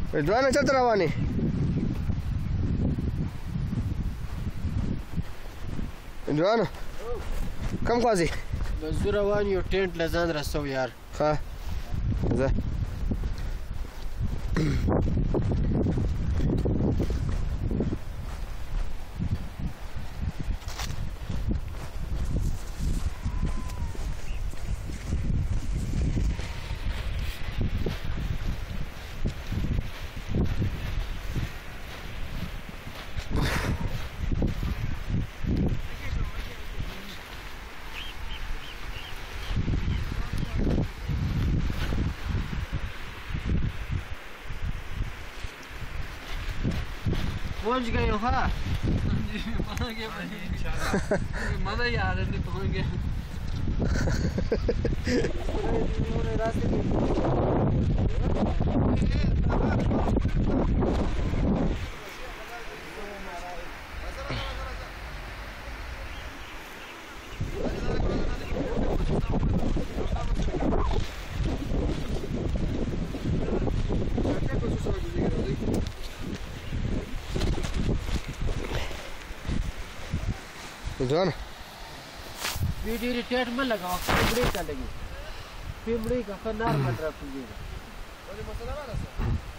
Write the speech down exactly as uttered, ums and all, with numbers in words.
رضوان چرته روانې رضوان کم خوا ځې بس زه روان یو ټینټ له ځان رسو یار ښه ځه पहुंच गए हो हाँ मजा ही आ रहा है पहुंच गया رضوان वीडियो रिटेट में लगाओ फिर ब्रेक चलेगी फिर ब्रेक का नॉर्मल रखिएगा